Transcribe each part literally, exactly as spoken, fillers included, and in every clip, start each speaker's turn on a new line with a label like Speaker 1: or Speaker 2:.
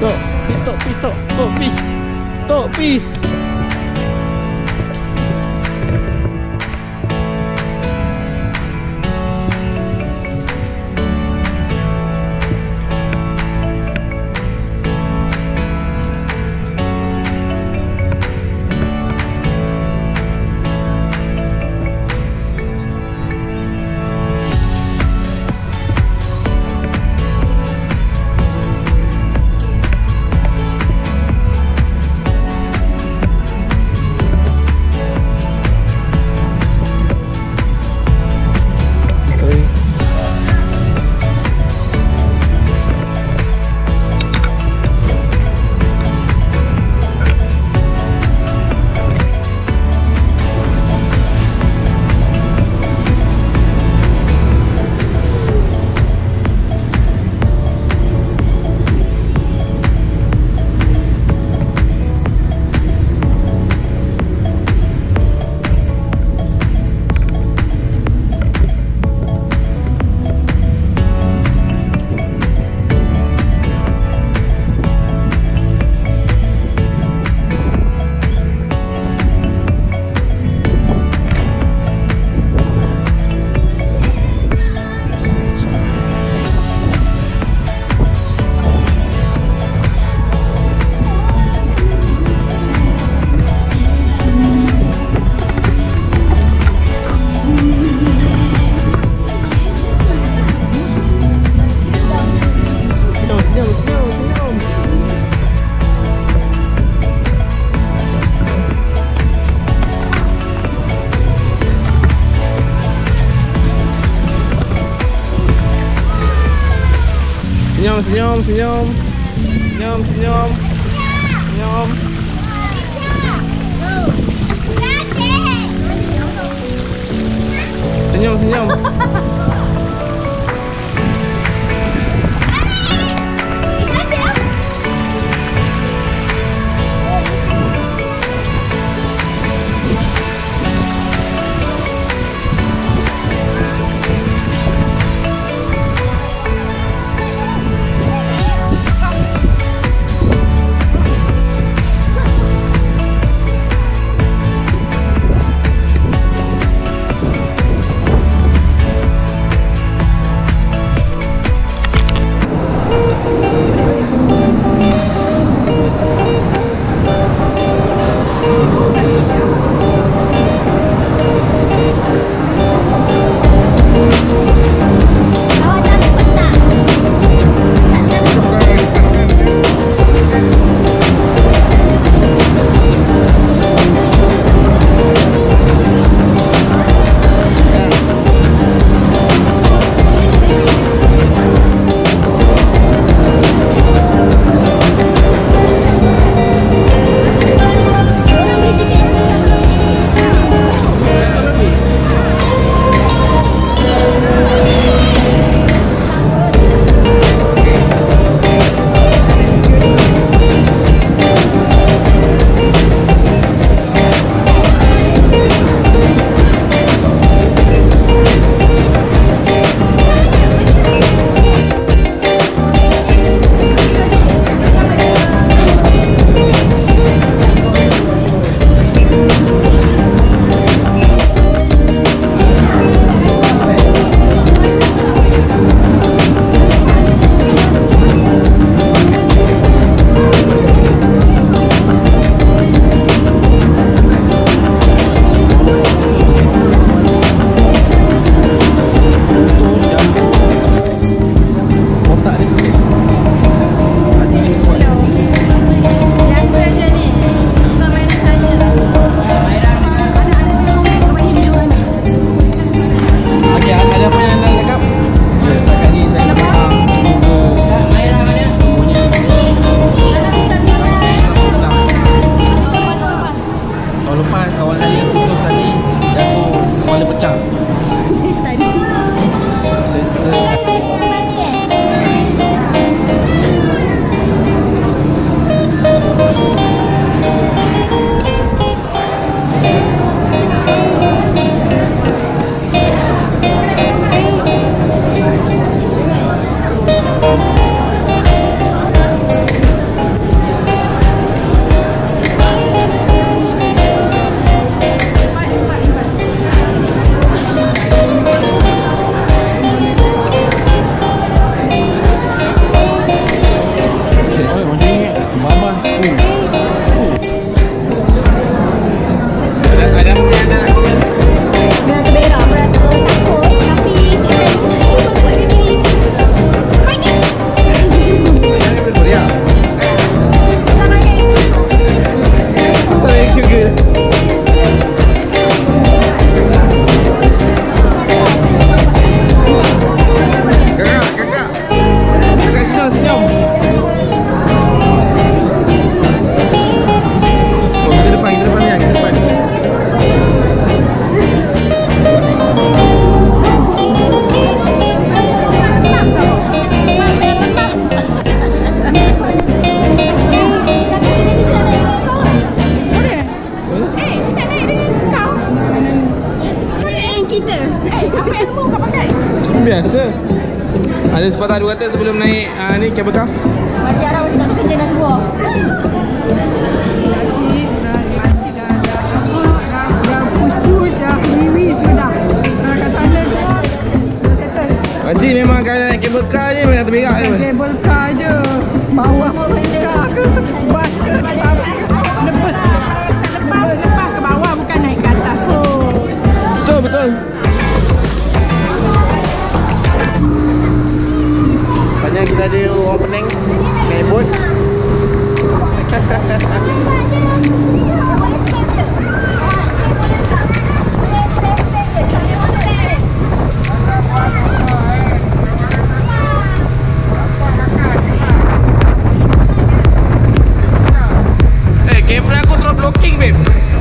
Speaker 1: Tok, please Tok, please Tok. Tok, please. Tok, please. Senyum, senyum, senyum. Senyum, senyum. Senyum. Senyum, senyum. Ustaz tu kata sebelum naik uh, ni kabel car.
Speaker 2: Makcik Arab macam tak tahu kerja dah semua.
Speaker 3: Makcik dah, makcik dah dah apa, dah dah push-push, dah wiwi semua dah. Dah kat sana dah, dah settle.
Speaker 1: Makcik memang kalau naik kabel car je memang terberak je.
Speaker 3: Kabel car je. Bawah car ke, bas ke, lepas lepas lepas ke bawah bukan naik ke atas. Oh.
Speaker 1: Betul, betul. Banyak kita ada orang Penang naik bot. Eh, kamera aku terus blocking, babe.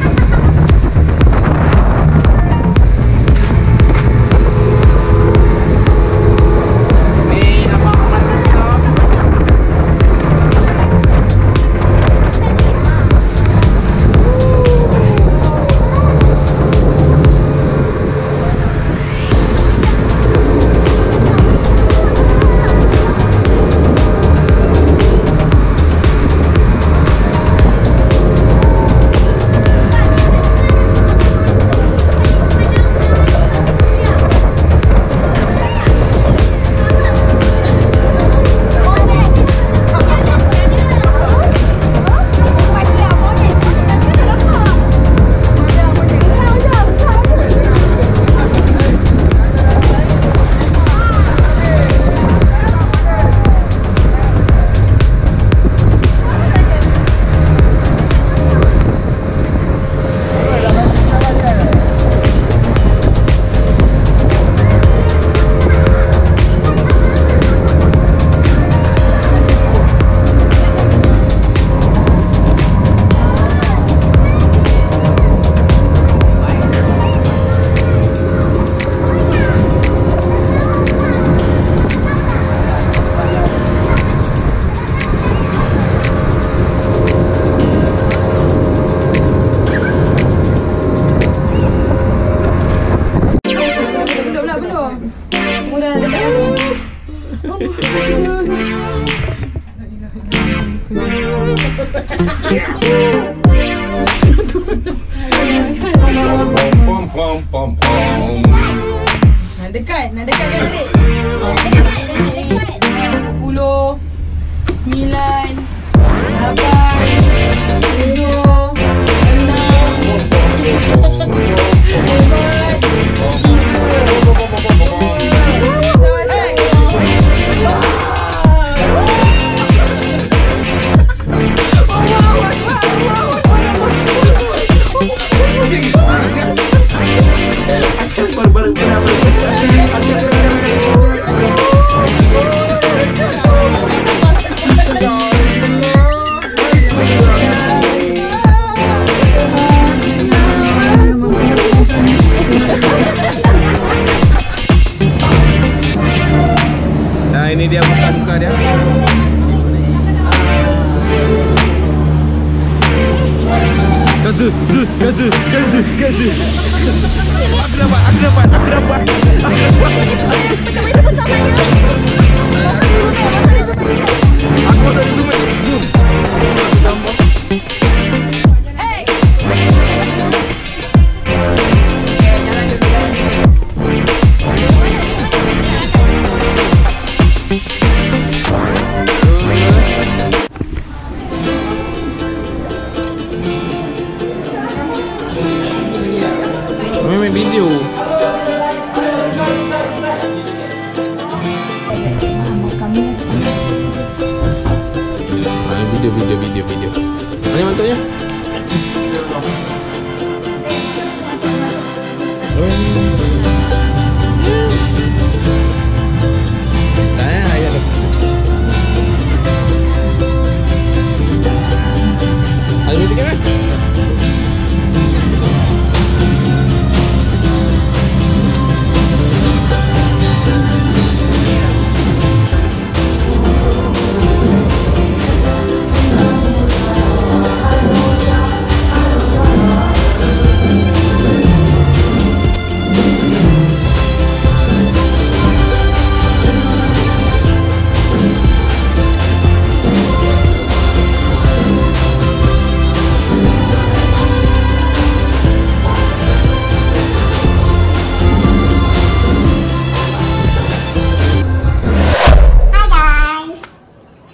Speaker 4: Pom pom pom pom.
Speaker 2: Nak dekat, nak dekat kan adik? Sepuluh, sembilan, lapan, tujuh, enam, empat,
Speaker 1: Ini dia muka-muka dia. Gazu, zus, gazu, gazu, gazu. Aku dapat, aku dapat, aku dapat. Aku tak zoom. Zoom. Video. Ah, video, video, video, video. Mana mantapnya? Saya ayah dah. Ada video kan?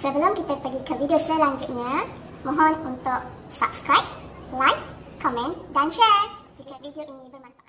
Speaker 5: Sebelum kita pergi ke video selanjutnya, mohon untuk subscribe, like, komen dan share jika video ini bermanfaat.